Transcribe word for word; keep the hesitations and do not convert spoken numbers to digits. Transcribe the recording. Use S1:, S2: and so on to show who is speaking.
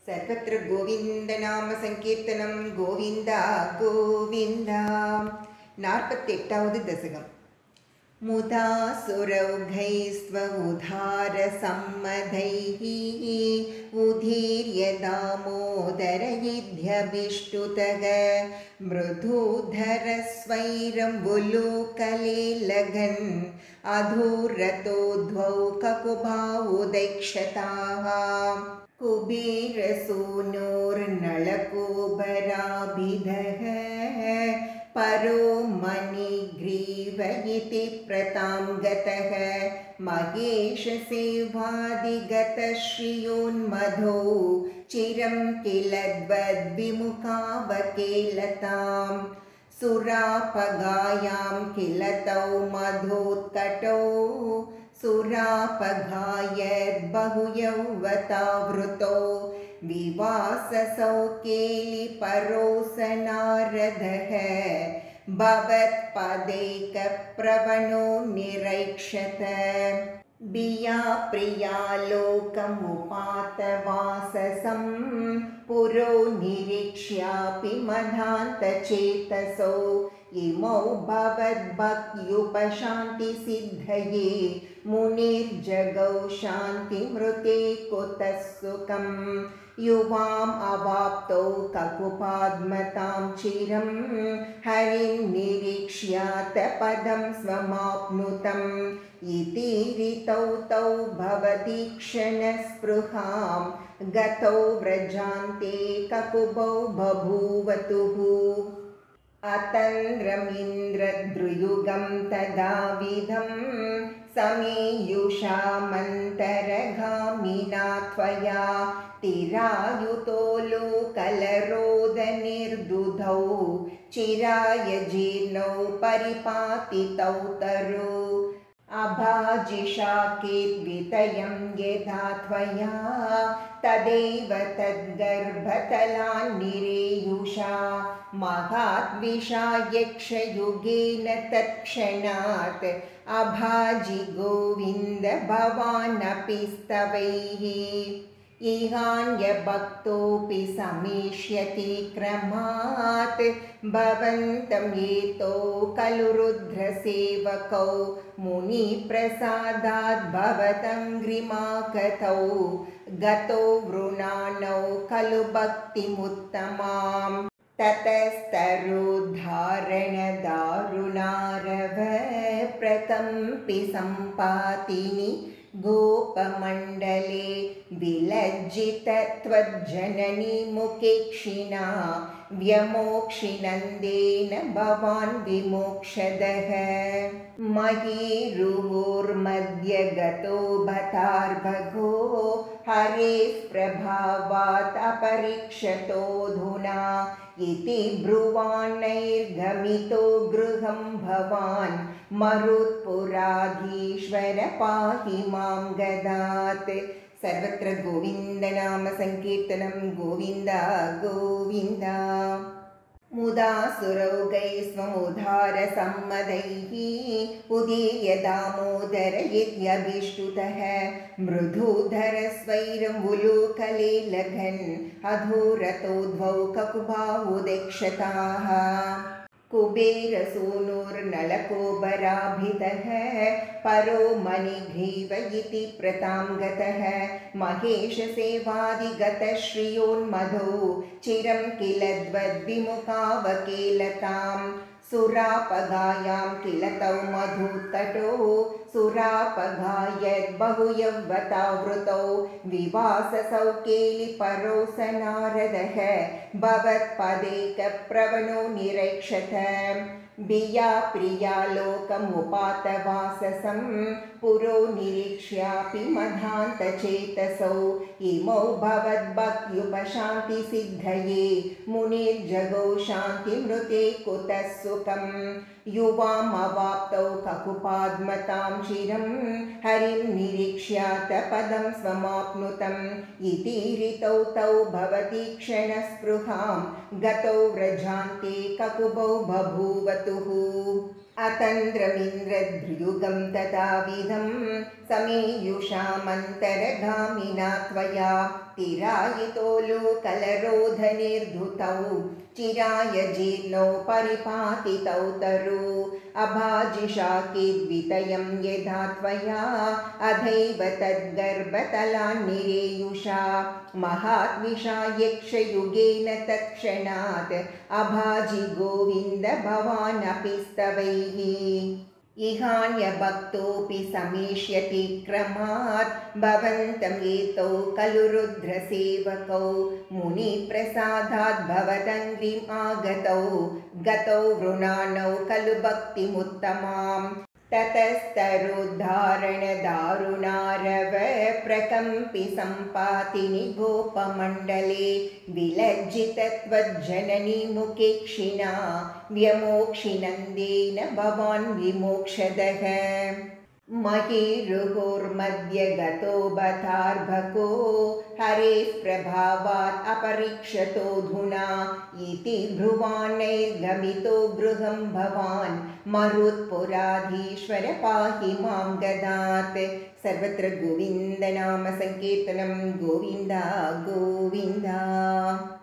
S1: सर्वत्र गोविन्दनाम संकीर्तनं गोविन्दा गोविन्दा नाற்பத்தெட்டாவது दशकम् मुदा सुरौघैस्त्व उधारसम्मदैः उदीर्य दामोदरयिध्यभिष्टुतः मृदुधरस्वैरं वुलूकलेलघन् अधूरतो द्वौ ककुभावुदैक्षताः कुबेरसूनोर्नळकोबराभिधः परो मणिग्रीव इति प्रतां गतः महेशसेवादिगतश्रियोन्मधो चिरं किल द्वद्विमुखावकेलतां सुरापगायां किल तौ मधोत्कटौ सुरापघायद्बहुयौवतावृतौ विवाससौ केलिपरोसनारदः भवत्पदैकप्रवणो निरैक्षत बिया प्रियालोकमुपातवाससं पुरो निरीक्ष्यापि मदान्तचेतसौ इमौ भवद्भक्त्युपशान्तिसिद्धये मुनिर्जगौ शान्तिमृते कुतः सुखम् युवाम् अवाप्तौ ककुपाद्मतां चिरं हरिं निरीक्ष्यात पदं स्वमाप्नुतम् इति ऋतौ तौ भवति क्षणस्पृहां गतौ व्रजान्ते ककुभौ बभूवतुः अतन्द्रमिन्द्रद्रुयुगं तदाविधं समेयुषामन्तरगामिना त्वया तिरायुतो लोकलरोदनिर्दुधौ चिराय जीर्णौ परिपातितौ तरु अभाजिषाकेद्वितयं यथा त्वया तदेव तद्गर्भतलान्निरेयुषा महाद्विषा यक्षयुगेन तत्क्षणात् अभाजि गोविन्द भवानपि स्तवैः इहान्यभक्तोऽपि समेष्यति क्रमात् भवन्तं येतो खलु रुद्रसेवकौ मुनिप्रसादात् भवतं ग्रीमाकतौ गतो वृणानौ खलु भक्तिमुत्तमाम् ततस्तरुद्धारणदारुणारव प्रकम्पि सम्पातिनि गोपमण्डले विलज्जित त्वज्जननी मुखेक्षिणा व्यमोक्षिनन्देन भवान् विमोक्षदः महीरुहोर्मध्यगतो भतार्भगो हरेः प्रभावात् अपरीक्षतोऽधुना इति ब्रुवाणैर्गमितो गृहं भवान् मरुत्पुराधीश्वर पाहि मां गदात् सर्वत्र गोविन्दनाम संकीर्तनं गोविन्दा गोविन्दा मुदा सुरौघैस्त्वमुधारसम्मदैः उदीर्य दामोदरयिध्यभिष्टुतः मृदुधरस्वैरं वुलूकलेलघन् अधूरतो द्वौ ककुभावुदैक्षताः कुबेरसूनुर्नळकोबराभिधः परो मणिग्रीव इति प्रतां गतः महेशसेवादिगतश्रियोन्मधो चिरं किल द्वद्विमुखावकेलतां सुरापगायां किल तौ मधुत्कटौ सुरापघायद्बहुयौवतावृतौ विवाससौ केलिपरोसनारदः भवत्पदैकप्रवणो निरैक्षत बिया प्रियालोकमुपातवाससं पुरो निरीक्ष्यापि मदान्तचेतसौ इमौ भवद्भक्त्युपशान्तिसिद्धये मुनिर्जगौ शान्तिमृते कुतः सुखम् युवामवाप्तौ ककुपाद्मतां चिरं हरिं निरीक्ष्यात पदं स्वमाप्नुतम् इति ऋतौ तौ भवति क्षणस्पृहां गतौ व्रजान्ते ककुभौ बभूवतुः अतन्द्रमिन्द्रद्रुयुगं तदाविधं समेयुषामन्तरगामिना त्वया तिरायितोलुकलरोधनिर्धुतौ चिराय जीर्णौ परिपातितौ तरु अभाजिषाकिद्वितयं यथा त्वया अधैव तद्गर्भतलान्निरेयुषा महात्मिषा यक्षयुगेन तत्क्षणात् अभाजि गोविन्द भवानपि स्तवैः इहान्यभक्तोऽपि समेष्यति क्रमात् भवन्तम् एतौ खलु रुद्रसेवकौ मुनिप्रसादात् भवदङ्घ्रिम् आगतौ गतौ वृणानौ खलु भक्तिमुत्तमाम् ततस्तरुद्धारणदारुणारव प्रकम्पि सम्पातिनि गोपमण्डले विलज्जितत्वज्जननी मुखे क्षिणा व्यमोक्षिनन्देन भवान् विमोक्षदः महीरुहुर्मध्ये गतो बतार्भको हरेः प्रभावात् अपरीक्षतोऽधुना इति ब्रुवाणैर्गमितो गृहं भवान् मरुत्पुराधीश्वर पाहि मां गदात् सर्वत्र गोविन्दनाम संकीर्तनं गोविन्द गोविन्द।